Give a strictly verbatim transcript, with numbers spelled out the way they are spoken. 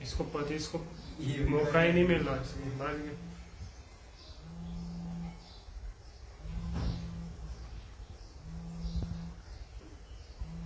इसको पति इसको मौका ही नहीं मिल रहा है।